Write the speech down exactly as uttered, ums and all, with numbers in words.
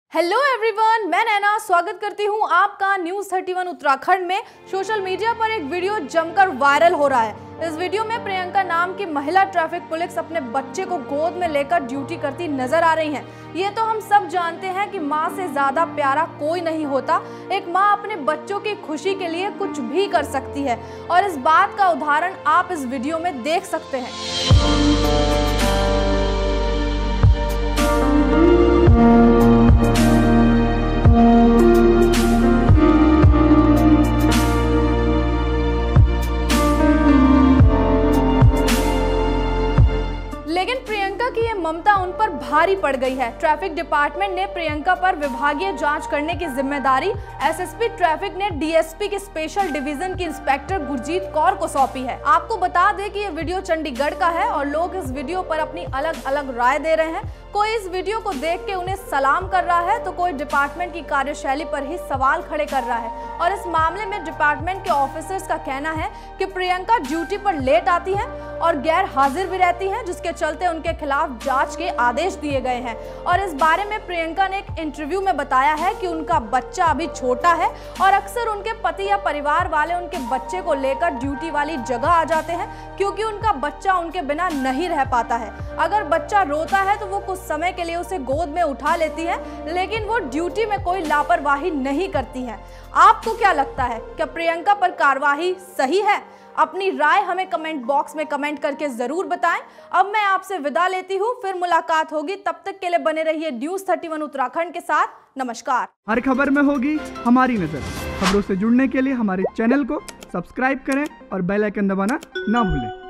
Hello everyone, मैं नैना स्वागत करती हूं आपका न्यूज थर्टी वन उत्तराखंड में। सोशल मीडिया पर एक वीडियो जमकर वायरल हो रहा है। इस वीडियो में प्रियंका नाम की महिला ट्रैफिक पुलिस अपने बच्चे को गोद में लेकर ड्यूटी करती नजर आ रही हैं। ये तो हम सब जानते हैं कि माँ से ज्यादा प्यारा कोई नहीं होता। एक माँ अपने बच्चों की खुशी के लिए कुछ भी कर सकती है और इस बात का उदाहरण आप इस वीडियो में देख सकते हैं। लेकिन प्रियंका की ये ममता उन पर भारी पड़ गई है। ट्रैफिक डिपार्टमेंट ने प्रियंका पर विभागीय जांच करने की जिम्मेदारी एसएसपी ट्रैफिक ने डीएसपी के स्पेशल डिवीजन की इंस्पेक्टर गुरजीत कौर को सौंपी है। आपको बता दें कि ये वीडियो चंडीगढ़ का है और लोग इस वीडियो पर अपनी अलग अलग राय दे रहे हैं। कोई इस वीडियो को देख के उन्हें सलाम कर रहा है तो कोई डिपार्टमेंट की कार्यशैली पर ही सवाल खड़े कर रहा है। और इस मामले में डिपार्टमेंट के ऑफिसर्स का कहना है कि प्रियंका ड्यूटी पर लेट आती है और गैर हाजिर भी रहती है, जिसके चलते उनके खिलाफ जांच के आदेश दिए गए हैं। और इस बारे में प्रियंका ने एक इंटरव्यू में बताया है कि उनका बच्चा अभी छोटा है और अक्सर उनके पति या परिवार वाले उनके बच्चे को लेकर ड्यूटी वाली जगह आ जाते हैं क्योंकि उनका बच्चा उनके बिना नहीं रह पाता है। अगर बच्चा रोता है तो वो कुछ समय के लिए उसे गोद में उठा लेती है, लेकिन वो ड्यूटी में कोई लापरवाही नहीं करती है। आपको क्या लगता है, क्या प्रियंका पर कार्रवाई सही है? अपनी राय हमें कमेंट बॉक्स में कमेंट करके जरूर बताएं। अब मैं आपसे विदा लेती हूं, फिर मुलाकात होगी। तब तक के लिए बने रहिए न्यूज थर्टी वन उत्तराखंड के साथ। नमस्कार। हर खबर में होगी हमारी नजर। खबरों से जुड़ने के लिए हमारे चैनल को सब्सक्राइब करें और बेल आइकन दबाना ना भूलें।